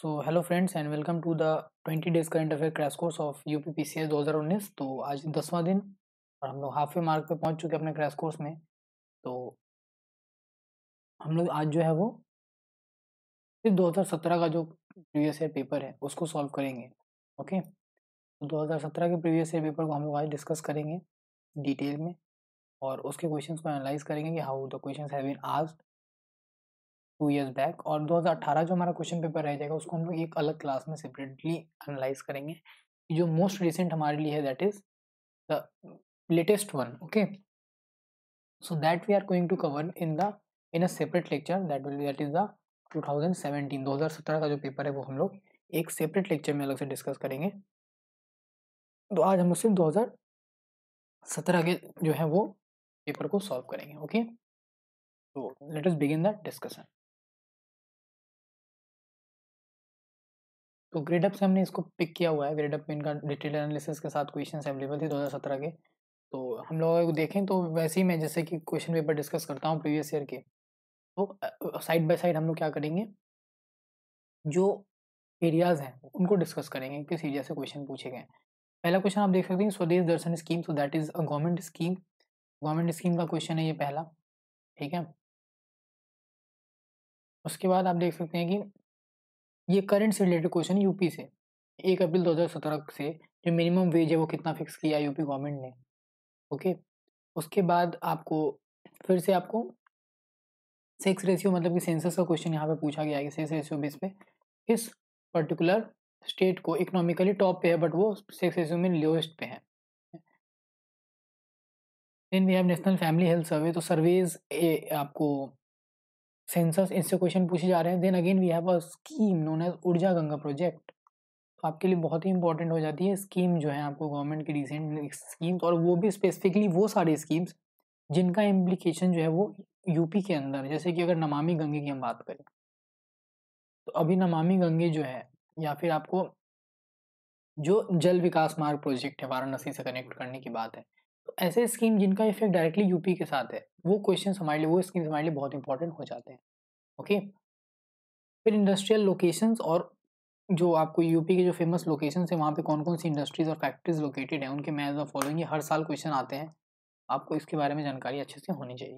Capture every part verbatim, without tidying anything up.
So hello friends and welcome to the twenty days current affair crash course of UP PCS दो हज़ार उन्नीस। तो आज दसवां दिन और हम लोग हाफ वे मार्क पे पहुंच चुके हैं अपने क्रैश कोर्स में। तो हम लोग आज जो है वो फिर दो हज़ार सत्रह का जो प्रीवियस ईयर पेपर है उसको सॉल्व करेंगे। ओके, तो दो हज़ार सत्रह के प्रीवियस ईयर पेपर को हम लोग आज डिस्कस करेंगे डिटेल में और उसके क्वेश्चंस को एनालाइज करेंगे कि how the questions have been asked two years back. और दो हज़ार अठारह जो हमारा क्वेश्चन पेपर रह जाएगा उसको हम लोग एक अलग क्लास में सेपरेटली एनालाइज करेंगे। जो मोस्ट रिसेंट हमारे लिए है that is the latest one. Okay, so that we are going to cover in the in a separate lecture that will that is the twenty seventeen दो हज़ार सत्रह का जो पेपर है वो हम लोग एक सेपरेट लेक्चर में अलग से डिस्कस करेंगे। तो आज हम लोग सिर्फ दो हज़ार सत्रह के जो है वो पेपर को सॉल्व करेंगे। ओके, तो let us begin the discussion. तो ग्रेड अप से हमने इसको पिक किया हुआ है। ग्रेड अप में इनका डिटेल एनालिसिस के साथ क्वेश्चंस अवेलेबल थे दो हज़ार सत्रह के। तो हम लोग अगर देखें तो वैसे ही मैं जैसे कि क्वेश्चन पेपर डिस्कस करता हूँ प्रीवियस ईयर के, तो साइड बाय साइड हम लोग क्या करेंगे, जो एरियाज हैं उनको डिस्कस करेंगे किस एरिया से क्वेश्चन पूछे गए। पहला क्वेश्चन आप देख सकते हैं Swadesh Darshan scheme, so that is a government scheme. Government scheme का क्वेश्चन है ये पहला, ठीक है। उसके बाद आप देख सकते हैं कि ये करंट से रिलेटेड क्वेश्चन है यूपी से। एक अप्रैल दो हज़ार सत्रह से जो मिनिमम वेज है वो कितना फिक्स किया यूपी गवर्नमेंट ने। ओके, उसके बाद आपको फिर से आपको सेक्स रेशियो मतलब कि सेंसस का क्वेश्चन यहाँ पे पूछा गया है कि सेक्स रेशियो बेस पे किस पर्टिकुलर स्टेट को इकोनॉमिकली टॉप पे है बट वो सेक्स रेशियो में लोएस्ट पे है। Then we have national family health survey, तो सर्वेज आपको सेंसस इससे क्वेश्चन पूछे जा रहे हैं। Then again we have a scheme known as Urja Ganga project, तो आपके लिए बहुत ही इंपॉर्टेंट हो जाती है स्कीम जो है आपको गवर्नमेंट की रिसेंट स्कीम्स, और वो भी स्पेसिफिकली वो सारी स्कीम्स जिनका इम्प्लीकेशन जो है वो यूपी के अंदर, जैसे कि अगर नमामि गंगे की हम बात करें तो अभी नमामि गंगे जो है, या फिर आपको जो जल विकास मार्ग प्रोजेक्ट है वाराणसी से कनेक्ट करने की बात है, तो ऐसे स्कीम जिनका इफेक्ट डायरेक्टली यूपी के साथ है वो क्वेश्चन हमारे लिए, वो स्कीम्स हमारे लिए बहुत इंपॉर्टेंट हो जाते हैं। ओके, फिर इंडस्ट्रियल लोकेशंस, और जो आपको यूपी के जो फेमस लोकेशंस है वहाँ पे कौन कौन सी इंडस्ट्रीज और फैक्ट्रीज लोकेटेड हैं उनके मैच द फॉलोइंग, ये हर साल क्वेश्चन आते हैं, आपको इसके बारे में जानकारी अच्छे से होनी चाहिए।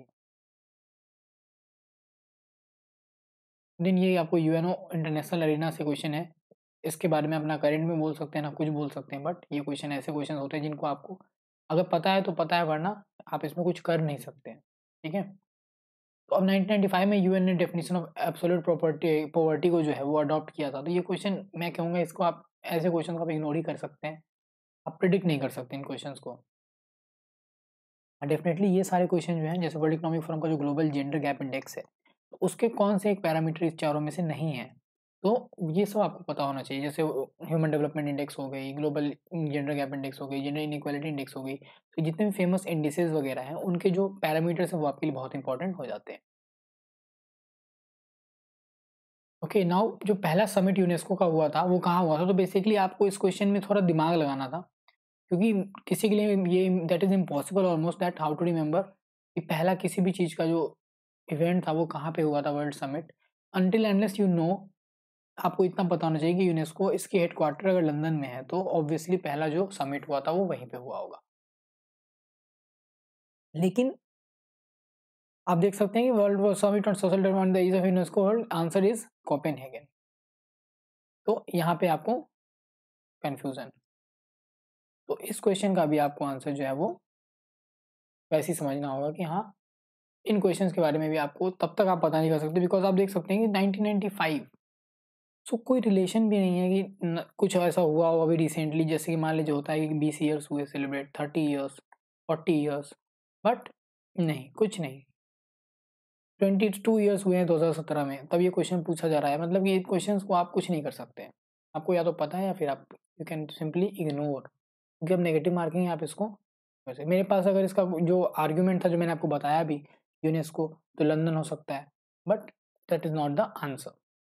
देन ये आपको यूएनओ इंटरनेशनल अरीना से क्वेश्चन है, इसके बारे में अपना करेंट में बोल सकते हैं ना कुछ बोल सकते हैं, बट ये क्वेश्चन ऐसे क्वेश्चन होते हैं जिनको आपको अगर पता है तो पता है, वरना आप इसमें कुछ कर नहीं सकते हैं, ठीक है। तो अब नाइनटीन नाइंटी फाइव में यूएन ने definition of absolute property poverty को जो है वो अडॉप्ट किया था। तो ये क्वेश्चन मैं कहूँगा इसको आप ऐसे क्वेश्चन को आप इग्नोर ही कर सकते हैं, आप प्रिडिक्ट नहीं कर सकते इन क्वेश्चन को। डेफिनेटली ये सारे क्वेश्चन जो हैं, जैसे वर्ल्ड इकोनॉमिक फोरम का जो ग्लोबल जेंडर गैप इंडेक्स है, तो उसके कौन से एक पैरामीटर इस चारों में से नहीं है, तो ये सब आपको पता होना चाहिए। जैसे ह्यूमन डेवलपमेंट इंडेक्स हो गई, ग्लोबल जेंडर गैप इंडेक्स हो गई, जेंडर इनइक्वालिटी इंडेक्स हो गई, तो जितने भी फेमस इंडिसेस वगैरह हैं उनके जो पैरामीटर्स हैं वो आपके लिए बहुत इंपॉर्टेंट हो जाते हैं। ओके, नाउ जो पहला समिट यूनेस्को का हुआ था वो कहाँ हुआ था, तो बेसिकली आपको इस क्वेश्चन में थोड़ा दिमाग लगाना था, क्योंकि किसी के लिए ये that is impossible almost that how to remember कि पहला किसी भी चीज़ का जो इवेंट था वो कहाँ पे हुआ था world summit, until unless you know. आपको इतना पता होना चाहिए कि यूनेस्को इसके हेडक्वार्टर अगर लंदन में है तो ऑब्वियसली पहला जो समिट हुआ था वो वहीं पे हुआ होगा। लेकिन आप देख सकते हैं कि world summit on social development the ease of UNESCO world, answer is Copenhagen. तो यहाँ पे आपको कंफ्यूजन, तो इस क्वेश्चन का भी आपको आंसर जो है वो वैसे ही समझना होगा कि हाँ, इन क्वेश्चंस के बारे में भी आपको तब तक आप पता नहीं कर सकते, बिकॉज आप देख सकते हैं कि नाइनटीन नाइंटी फाइव, सो कोई रिलेशन भी नहीं है कि न, कुछ ऐसा हुआ हो अभी रिसेंटली, जैसे कि मान लीजिए होता है कि बीस ईयर्स हुए सेलिब्रेट, thirty years, forty years, but नहीं, कुछ नहीं। ट्वेंटी टू ईयर्स हुए हैं दो हज़ार सत्रह में, तब ये क्वेश्चन पूछा जा रहा है, मतलब कि क्वेश्चंस को आप कुछ नहीं कर सकते हैं। आपको या तो पता है या फिर आप यू कैन सिंपली इग्नोर, क्योंकि अब नेगेटिव मार्किंग है, आप इसको वैसे। मेरे पास अगर इसका जो आर्ग्यूमेंट था जो मैंने आपको बताया भी यूनेस्को, तो लंदन हो सकता है, but that is not the answer.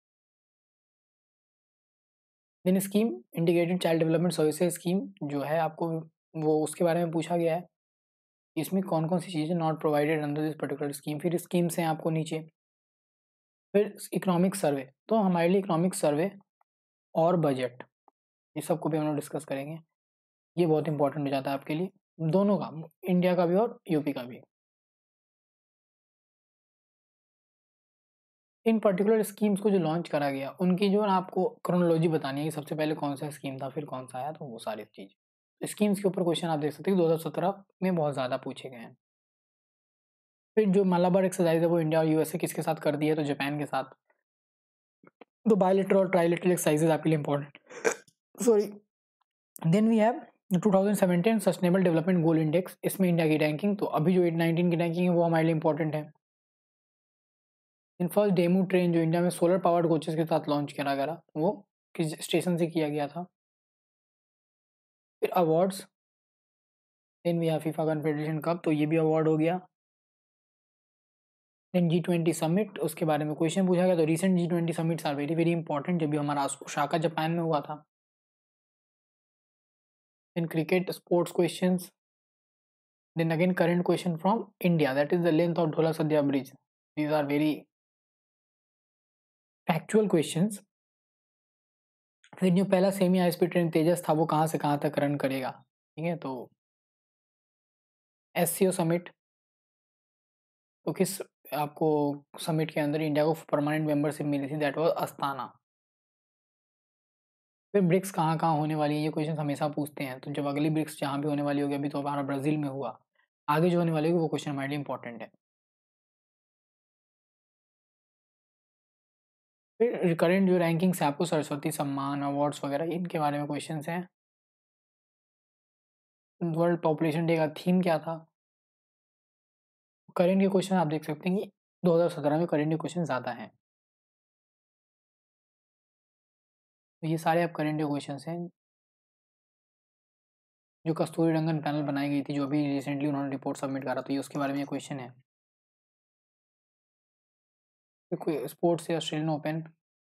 Then scheme integrated child development services scheme जो है आपको वो उसके बारे में पूछा गया है, इसमें कौन कौन सी चीज़ें not provided under this particular scheme. फिर स्कीम्स हैं आपको नीचे, फिर इकोनॉमिक सर्वे, तो हमारे लिए इकोनॉमिक सर्वे और बजट, ये सबको भी हम लोग डिस्कस करेंगे। ये बहुत इंपॉर्टेंट हो जाता है आपके लिए, दोनों का, इंडिया का भी और यूपी का भी। इन पर्टिकुलर स्कीम्स को जो लॉन्च करा गया, उनकी जो है ना आपको क्रोनोलॉजी बतानी है कि सबसे पहले कौन सा स्कीम था, फिर कौन सा आया, तो वो सारी चीज़। स्कीम्स के ऊपर क्वेश्चन आप देख सकते हैं दो हज़ार सत्रह में बहुत ज़्यादा पूछे गए हैं। फिर जो मालाबार एक्सरसाइज है वो इंडिया और यूएसए किसके साथ कर दी है, तो जापान के साथ। तो बायलेटरल और ट्राइलेटरल एक्सरसाइजेज आपके लिए important, sorry. Then we have two thousand seventeen sustainable development goal index, इसमें इंडिया की रैंकिंग, तो अभी जो नाइनटीन की रैंकिंग है वो हमारे लिए इंपॉर्टेंट है। इन फर्स्ट डेमो ट्रेन जो इंडिया में सोलर पावर्ड कोचेस के साथ लॉन्च करा गया, वो किस स्टेशन से किया गया था। फिर awards, then we have FIFA confederation cup, तो ये भी अवार्ड हो गया। देन जी ट्वेंटी समिट, उसके बारे में क्वेश्चन पूछा गया, तो recent G twenty summits are very very important, जब भी हमारा ओसाका जापान में हुआ था। Then cricket sports questions, then again current question from India, that is the length of Dhola Sadiya bridge, these are very factual questions. फिर जो पहला semi high speed train Tejas था वो कहाँ से कहाँ तक रन करेगा, ठीक है। तो एस सी ओ समिट, तो किस आपको समिट के अंदर इंडिया को परमानेंट मेंबरशिप मिली थी, दैट वाज अस्ताना। फिर ब्रिक्स कहाँ कहाँ होने वाली है, ये क्वेश्चन हमेशा पूछते हैं, तो जब अगली ब्रिक्स जहाँ भी होने वाली होगी, अभी तो हमारा ब्राजील में हुआ, आगे जो होने वाली होगी वो क्वेश्चन हमारे लिए इंपॉर्टेंट है। फिर रिकरेंट जो रैंकिंग्स है आपको सरस्वती सम्मान अवार्ड्स वगैरह, इनके बारे में क्वेश्चन हैं। वर्ल्ड पॉपुलेशन डे का थीम क्या था। करेंट के क्वेश्चन आप देख सकते हैं कि दो हज़ार सत्रह में करेंट के क्वेश्चन ज़्यादा हैं, तो ये सारे आप करेंट के क्वेश्चन हैं। जो कस्तूरी रंगन पैनल बनाई गई थी, जो अभी रिसेंटली उन्होंने रिपोर्ट सबमिट करा, तो ये उसके बारे में क्वेश्चन है। स्पोर्ट्स से ऑस्ट्रेलियन ओपन,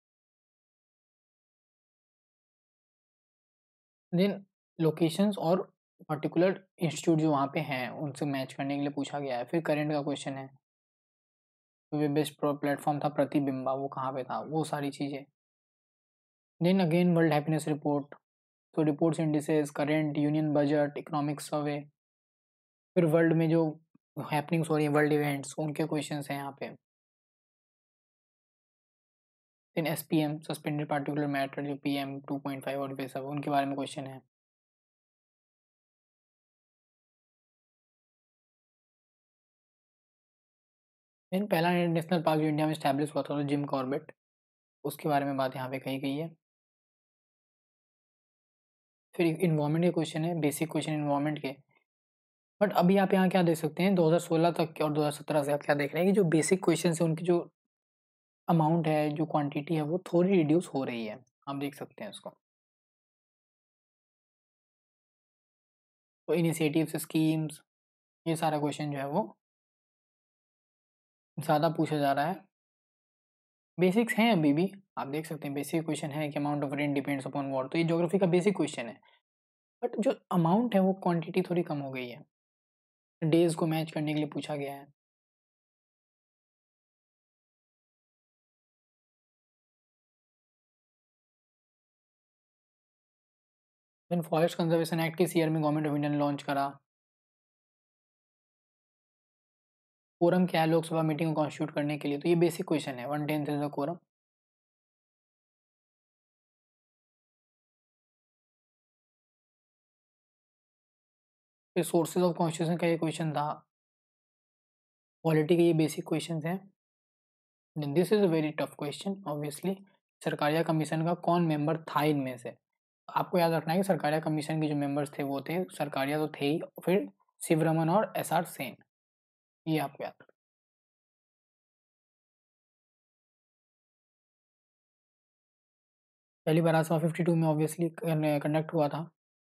देन लोकेशंस और पर्टिकुलर इंस्टीट्यूट जो वहाँ पे हैं उनसे मैच करने के लिए पूछा गया है। फिर करंट का क्वेश्चन है, वे बेस्ट प्लेटफॉर्म था प्रतिबिंबा, वो कहाँ पे था, वो सारी चीज़ें। Then again world happiness report, तो reports indices, current union budget, economic survey. फिर वर्ल्ड में जो हैपनिंग्स हो रही हैं, वर्ल्ड इवेंट्स, उनके क्वेश्चन हैं यहाँ पे। Then S P M suspended particular matter, जो P M two point five और वे सब, उनके बारे में क्वेश्चन है। देन पहला नेशनल पार्क जो इंडिया में स्टैब्लिश हुआ था, तो जिम कॉर्बेट, उसके बारे में बात यहाँ पे कही गई है। फिर इन्वायरमेंट के क्वेश्चन है, बेसिक क्वेश्चन इन्वायरमेंट के। बट अभी आप यहाँ क्या देख सकते हैं, दो हज़ार सोलह तक के और दो हज़ार सत्रह से आप क्या देख रहे हैं कि जो बेसिक क्वेश्चन है उनकी जो अमाउंट है, जो क्वांटिटी है, वो थोड़ी रिड्यूस हो रही है, आप देख सकते हैं उसको। तो इनिशिएटिव्स, स्कीम्स, ये सारा क्वेश्चन जो है वो ज़्यादा पूछा जा रहा है। बेसिक्स हैं अभी भी, आप देख सकते हैं बेसिक क्वेश्चन है कि amount of rain depends upon what, तो ये ज्योग्राफी का बेसिक क्वेश्चन है। बट जो अमाउंट है वो क्वांटिटी थोड़ी कम हो गई है, डेज को मैच करने के लिए पूछा गया है। देन फॉरेस्ट कंजर्वेशन एक्ट किस ईयर में गवर्नमेंट ऑफ इंडिया ने लॉन्च करा। कोरम क्या है लोकसभा मीटिंग को कॉन्स्टिट्यूट करने के लिए, तो ये बेसिक क्वेश्चन है, one tenth is the quorum. फिर सोर्सेज ऑफ कॉन्स्टिट्यूशन का ये क्वेश्चन था, पॉलिटी के ये बेसिक क्वेश्चन हैं। This is a very tough question obviously, Sarkaria commission का कौन मेंबर था इनमें से। आपको याद रखना है कि सरकारिया कमीशन के जो मेंबर्स थे वो थे, सरकारिया तो थे ही, फिर शिवरमन और एस आर सेन, ये आपको याद रखना। पहली बार आसवा फिफ्टी टू में ऑब्वियसली कंडक्ट हुआ था।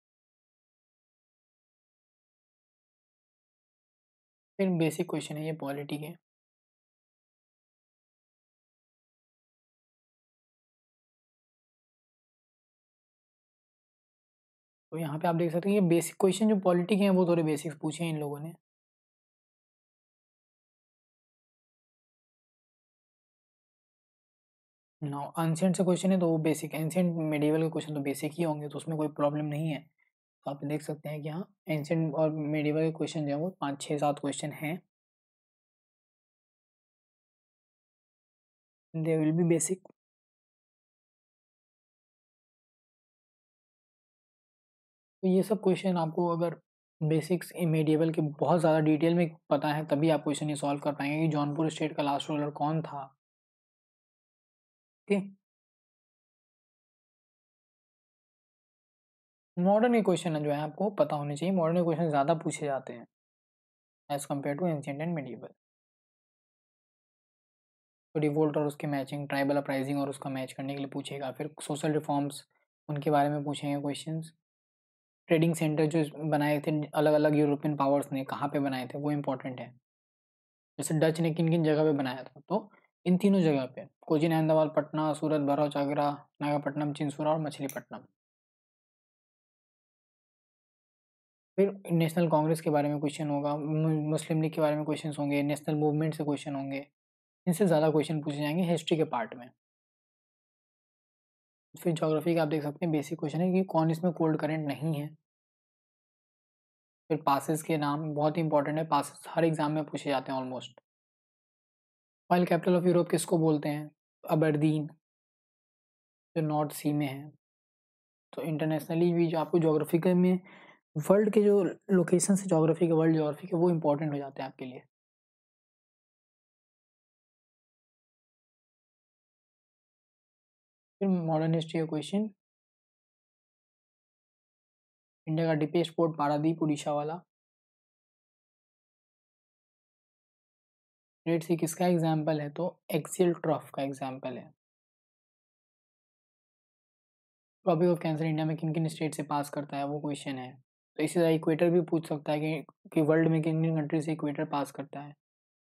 फिर बेसिक क्वेश्चन है ये पॉलिटी के। तो यहाँ पे आप देख सकते हैं ये बेसिक क्वेश्चन जो पॉलिटी के हैं वो थोड़े बेसिक्स पूछे हैं इन लोगों ने। नाउ एंशिएंट से क्वेश्चन है तो वो बेसिक, एंशिएंट मेडिवल के क्वेश्चन तो बेसिक ही होंगे, तो उसमें कोई प्रॉब्लम नहीं है। तो आप देख सकते हैं कि हाँ, एंशिएंट और मेडिवल के क्वेश्चन जो है वो पाँच छः सात क्वेश्चन हैं, दे विल बी बेसिक। तो ये सब क्वेश्चन आपको अगर बेसिक्स मेडिवल के बहुत ज़्यादा डिटेल में पता है तभी आप क्वेश्चन ये सॉल्व कर पाएंगे कि जौनपुर स्टेट का लास्ट रूलर कौन था। ओके, मॉडर्न के क्वेश्चन जो है आपको पता होने चाहिए, मॉडर्न के क्वेश्चन ज़्यादा पूछे जाते हैं as compare to ancient and medieval. तो रिवोल्ट और उसके मैचिंग, ट्राइबल अपराइजिंग और उसका मैच करने के लिए पूछेगा, फिर सोशल रिफॉर्म्स उनके बारे में पूछेंगे क्वेश्चंस। ट्रेडिंग सेंटर जो बनाए थे अलग अलग यूरोपियन पावर्स ने, कहाँ पे बनाए थे वो इंपॉर्टेंट है। जैसे डच ने किन किन जगह पे बनाया था, तो इन तीनों जगह पे कोचीन, अहमदाबाद, पटना, सूरत, भरूच, आगरा, नागपट्टनम, चिंसुरा और मछलीपट्टनम। फिर नेशनल कांग्रेस के बारे में क्वेश्चन होगा, मुस्लिम लीग के बारे में क्वेश्चन होंगे, नेशनल मूवमेंट से क्वेश्चन होंगे, इनसे ज़्यादा क्वेश्चन पूछे जाएंगे हिस्ट्री के पार्ट में। फिर ज्योग्राफी का आप देख सकते हैं बेसिक क्वेश्चन है कि कौन इसमें कोल्ड करंट नहीं है। फिर पासेस के नाम बहुत ही इंपॉर्टेंट है, पासेस हर एग्जाम में पूछे जाते हैं almost. Oil capital of Europe किसको बोलते हैं? अबरदीन, जो नॉर्थ सी में है। तो इंटरनेशनली भी जो आपको ज्योग्राफी के में वर्ल्ड के जो लोकेशन है ज्योग्राफी के, वर्ल्ड ज्योग्राफी के, वो इंपॉर्टेंट हो जाते हैं आपके लिए। फिर मॉडर्न हिस्ट्री का क्वेश्चन, इंडिया का डीपेस्ट पोर्ट पारादीप उड़ीसा वाला। रेड सी किसका एग्जाम्पल है? तो एक्सियल ट्रफ का एग्जाम्पल है। ट्रॉपिक ऑफ कैंसर इंडिया में किन किन स्टेट से पास करता है, वो क्वेश्चन है। तो इसी तरह इक्वेटर भी पूछ सकता है कि, कि वर्ल्ड में किन किन कंट्री से इक्वेटर पास करता है।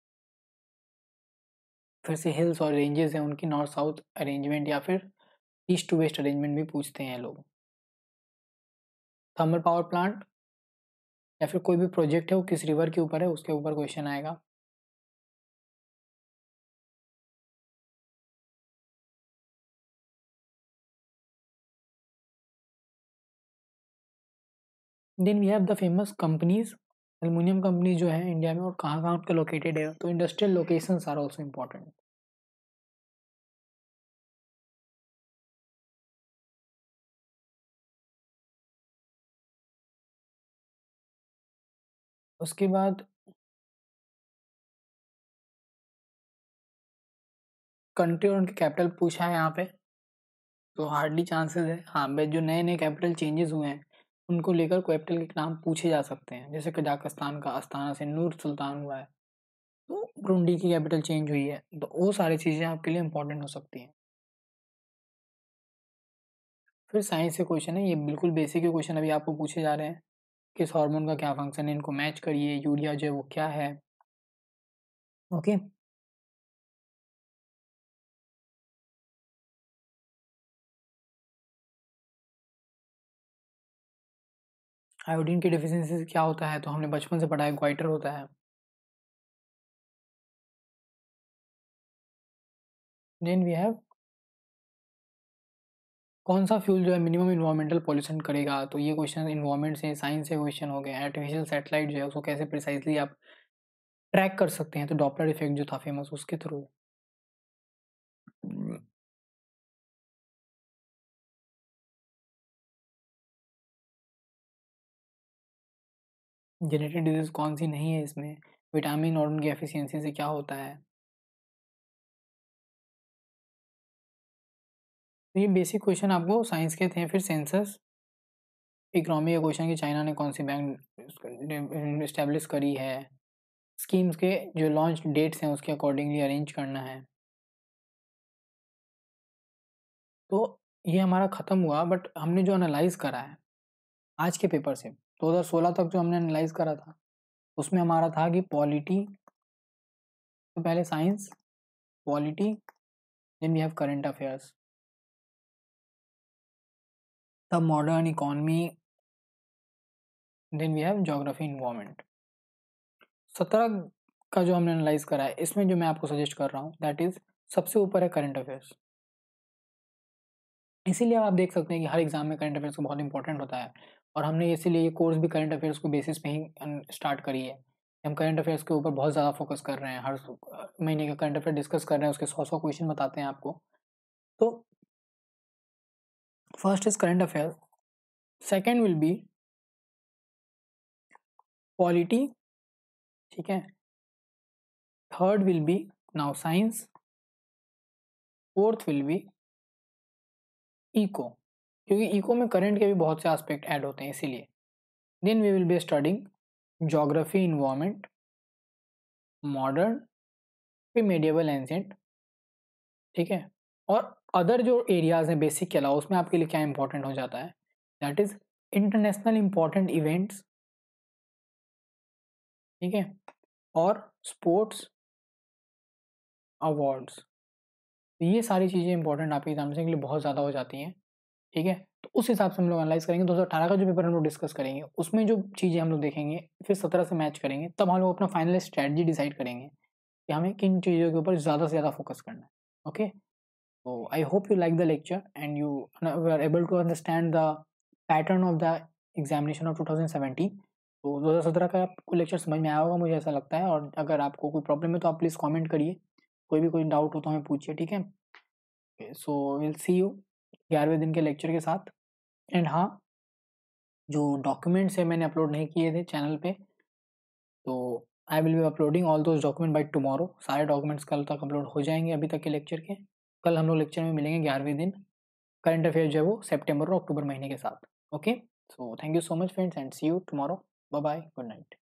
फिर से हिल्स और रेंजेस हैं उनकी नॉर्थ साउथ अरेंजमेंट या फिर ईस्ट टू वेस्ट अरेंजमेंट भी पूछते हैं लोग। थर्मल पावर प्लांट या फिर कोई भी प्रोजेक्ट है वो किस रिवर के ऊपर है, उसके ऊपर क्वेश्चन आएगा। Then we have the famous companies, aluminium company जो है इंडिया में और कहाँ कहाँ उनका लोकेटेड है, तो industrial locations are also important. उसके बाद कंट्री और उनके कैपिटल पूछा है यहाँ पे, तो हार्डली चांसेस है। हाँ, बट जो नए नए कैपिटल चेंजेस हुए हैं उनको लेकर कैपिटल के नाम पूछे जा सकते हैं, जैसे कजाकिस्तान का अस्ताना से नूर सुल्तान हुआ है, तो ब्रुंडी की कैपिटल चेंज हुई है, तो वो सारी चीज़ें आपके लिए इंपॉर्टेंट हो सकती हैं। फिर साइंस से क्वेश्चन है, ये बिल्कुल बेसिक के क्वेश्चन अभी आपको पूछे जा रहे हैं। किस हार्मोन का क्या फंक्शन है, इनको मैच करिए, यूरिया जो है वो क्या है। ओके, आयोडीन की डिफिशियंसी से क्या होता है, तो हमने बचपन से पढ़ा है ग्वाइटर होता है। देन वी हैव कौन सा फ्यूल जो है मिनिमम इन्वायरमेंटल पॉल्यूशन करेगा, तो ये क्वेश्चन इन्वायरमेंट से, साइंस से क्वेश्चन हो गए। आर्टिफिशियल सैटेलाइट जो है उसको कैसे प्रिसाइजली आप ट्रैक कर सकते हैं, तो डॉपलर इफेक्ट जो था फेमस उसके थ्रू। जेनेटिक डिजीज कौन सी नहीं है इसमें, विटामिन और उनकी एफिशिएंसी से क्या होता है। तो ये बेसिक क्वेश्चन आपको साइंस के थे। फिर सेंसस, इकोनॉमी का क्वेश्चन कि चाइना ने कौन सी बैंक इस्टेब्लिश करी है, स्कीम्स के जो लॉन्च डेट्स हैं उसके अकॉर्डिंगली अरेंज करना है। तो ये हमारा ख़त्म हुआ, बट हमने जो एनालाइज करा है आज के पेपर से दो हज़ार सोलह तक जो हमने एनालाइज करा था, उसमें हमारा था कि पॉलिटी, तो पहले science, polity, then we have current affairs, तब modern economy, then we have geography environment. सत्रह का जो हमने एनालाइज करा है इसमें जो मैं आपको सजेस्ट कर रहा हूँ दैट इज सबसे ऊपर है करंट अफेयर्स। इसीलिए आप देख सकते हैं कि हर एग्जाम में करंट अफेयर्स को बहुत इंपॉर्टेंट होता है, और हमने इसीलिए ये कोर्स भी करंट अफेयर्स को बेसिस पे ही स्टार्ट करी है। हम करंट अफेयर्स के ऊपर बहुत ज़्यादा फोकस कर रहे हैं, हर महीने का करंट अफेयर डिस्कस कर रहे हैं, उसके सौ सौ क्वेश्चन बताते हैं आपको। तो first is current affair, second will be polity, ठीक है, third will be now science, fourth will be eco, क्योंकि इको में करंट के भी बहुत से एस्पेक्ट ऐड होते हैं इसीलिए। Then we will be studying geography, environment, modern, फिर मेडिएवल, एंशिएंट, ठीक है। और अदर जो एरियाज हैं बेसिक के अलावा, उसमें आपके लिए क्या इंपॉर्टेंट हो जाता है, that is international important events, ठीक है, और स्पोर्ट्स अवार्ड्स। ये सारी चीज़ें इंपॉर्टेंट आपके एग्जामिनेशन के लिए बहुत ज़्यादा हो जाती हैं, ठीक है। तो उस हिसाब से हम लोग एनालाइज करेंगे। दो हज़ार अठारह का जो पेपर हम लोग डिस्कस करेंगे, उसमें जो चीज़ें हम लोग देखेंगे, फिर सत्रह से मैच करेंगे, तब हम लोग अपना फाइनल स्ट्रैटेजी डिसाइड करेंगे कि हमें किन चीज़ों के ऊपर ज़्यादा से ज़्यादा फोकस करना है। ओके, तो I hope you like the lecture and you are able to understand the pattern of the examination of two thousand seventeen. तो दो हज़ार सत्रह का आपको लेक्चर समझ में आया होगा, मुझे ऐसा लगता है। और अगर आपको कोई प्रॉब्लम है तो आप प्लीज़ कमेंट करिए, कोई भी कोई डाउट हो तो हमें पूछिए, ठीक है। सो विल सी यू ग्यारहवें दिन के लेक्चर के साथ। एंड हाँ, जो डॉक्यूमेंट्स है मैंने अपलोड नहीं किए थे चैनल पे, तो I will be uploading all those document by tomorrow. सारे डॉक्यूमेंट्स कल तक अपलोड हो जाएंगे अभी तक के लेक्चर के। कल हम लोग लेक्चर में मिलेंगे ग्यारहवें दिन, करंट अफेयर जो है वो सेप्टेम्बर और अक्टूबर महीने के साथ। Okay, so thank you so much friends and see you tomorrow. Bye bye, good night.